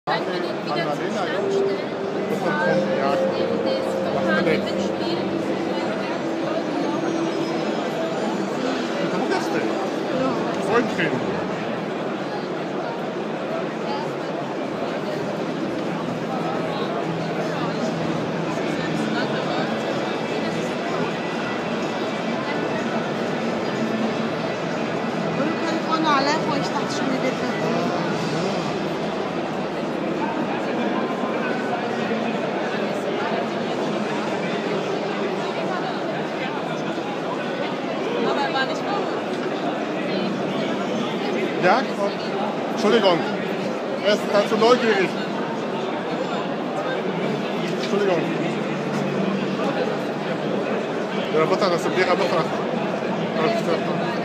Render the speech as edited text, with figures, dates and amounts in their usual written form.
Wenn wir den wieder zum Stand stellen, das spontan Gewinnspiel. Freundchen. Ich dachte schon, die wird Aber er war nicht gut. Ja? Entschuldigung. Er ist dazu neugierig. Entschuldigung. Ja, was das? Der